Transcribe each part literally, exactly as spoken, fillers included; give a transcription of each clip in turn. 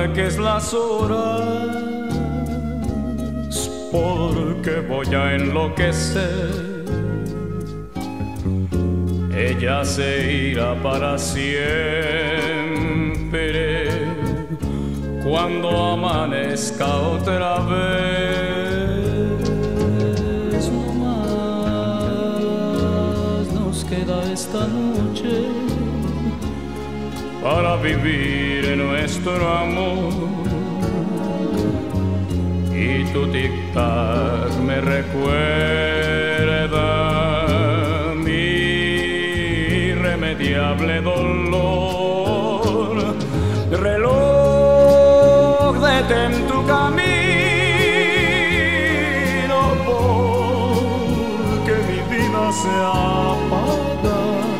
marques las horas, porque voy a enloquecer. Ella se irá para siempre cuando amanezca otra vez. No más nos queda esta noche para vivir nuestro amor, y tu tic-tac me recuerda mi irremediable dolor. Reloj, detén tu camino, porque mi vida se apaga.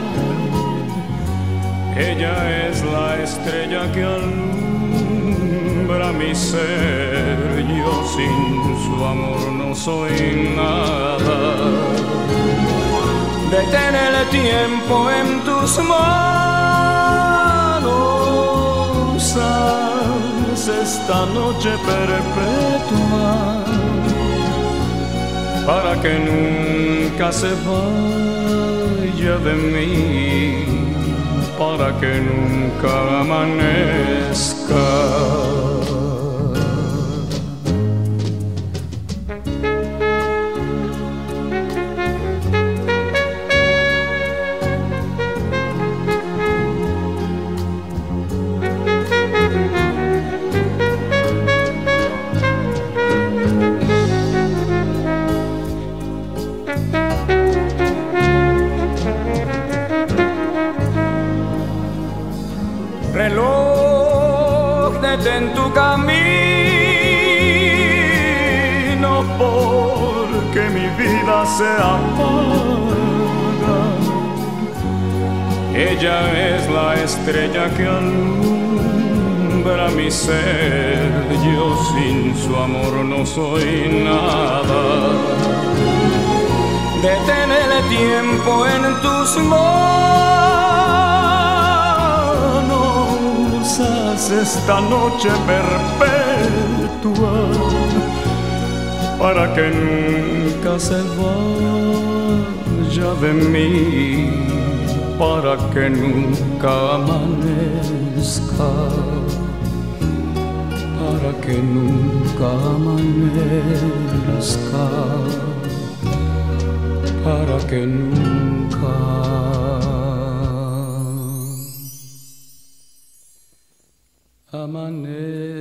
Ella es la estrella que alumbra mi ser. Yo sin su amor no soy nada. Detén el tiempo en tus manos, haz esta noche perpetua para que nunca se vaya de mí, para que nunca amanezca. Reloj, detén tu camino, porque mi vida se apaga. Ella es la estrella que alumbra mi ser. Yo sin su amor no soy nada. Detén el tiempo en tus manos, haz esta noche perpetua para que nunca se vaya de mí, para que nunca amanezca, para que nunca amanezca, para que nunca amanezca.